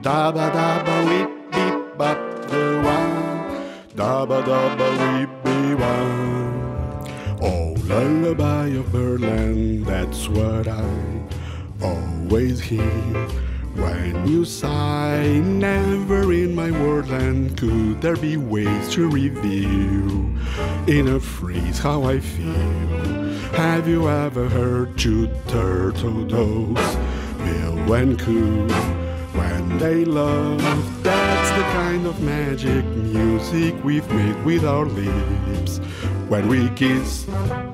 Dabba dabba weep beep bop the one. Dabba dabba weep beep one. Oh, lullaby of birdland, that's what I always hear. When you sigh, never in my wordland could there be ways to reveal in a phrase how I feel. Have you ever heard two turtles bill and coo when they love? That's the kind of magic music we've made with our lips when we kiss.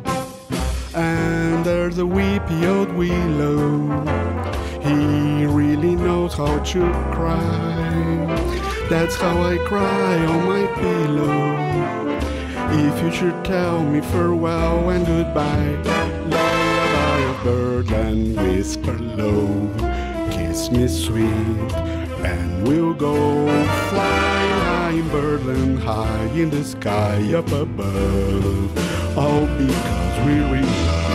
And there's a weepy old willow, he really knows how to cry. That's how I cry on my pillow. If you should tell me farewell and goodbye, lullaby of birdland, whisper low, kiss me sweet, and we'll go flying high in birdland, high in the sky up above, all because we're in love.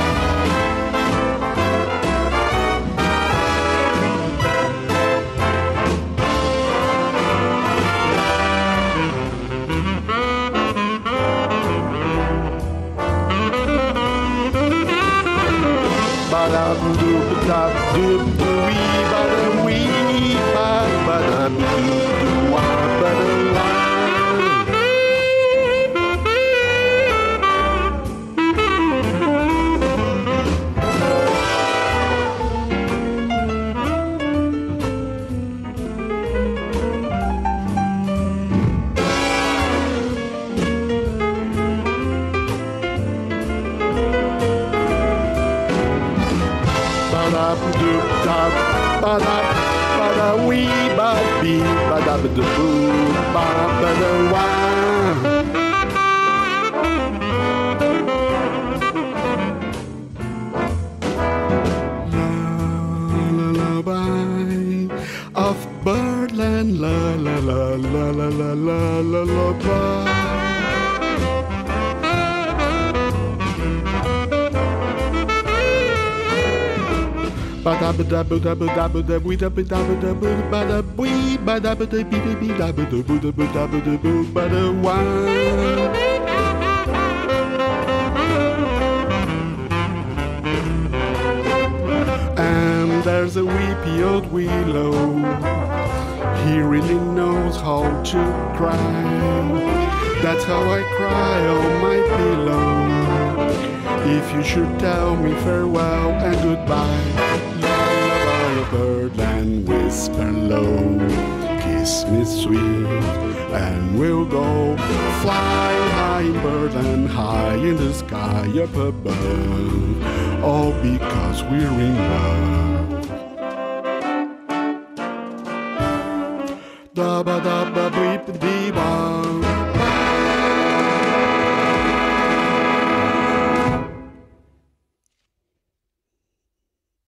Lullaby of birdland, la la la la la la la la lullaby. And there's a weepy old willow, he really knows how to cry. That's how I cry on my pillow. If you should tell me farewell and goodbye, lullaby of birdland, whisper low, kiss me sweet, and we'll go flying high in birdland, high in the sky up above, all because we're in love. Dabba dabba